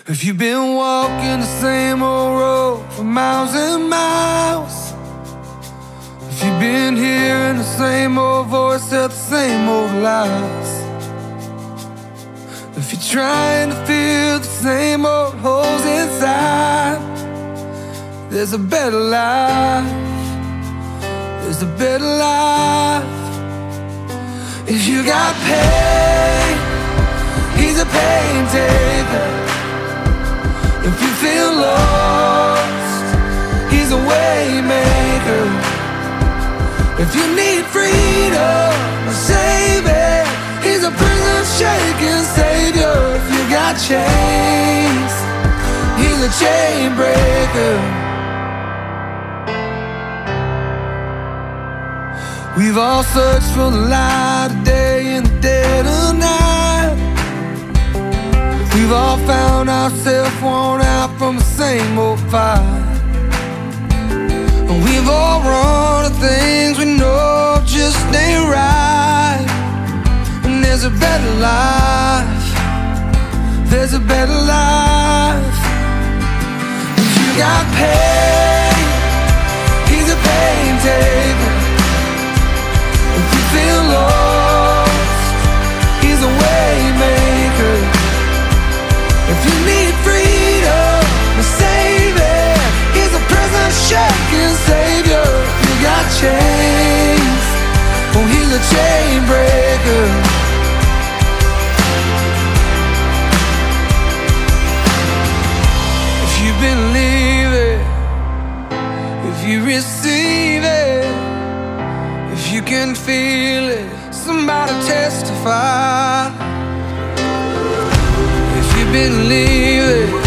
If you've been walking the same old road for miles and miles, if you've been hearing the same old voice tell the same old lies, if you're trying to fill the same old holes inside, there's a better life, there's a better life. If you got pain, he's a pain taker. If you feel lost, he's a way maker. If you need freedom, a savior, he's a prison shaking savior. If you got chains, he's a chain breaker. We've all searched for the light of day in the dead of night. We've all found ourselves worn out from the same old fight. And we've all run to things we know just ain't right. And there's a better life, there's a better life. If you got pain, he's a pain taker. If you feel lost, he's a way maker. If you need freedom, a savior, he's a prison shaking savior. If you got chains, oh, he's a chain breaker. If you believe it, if you receive it, if you can feel it, somebody testify. If you believe it,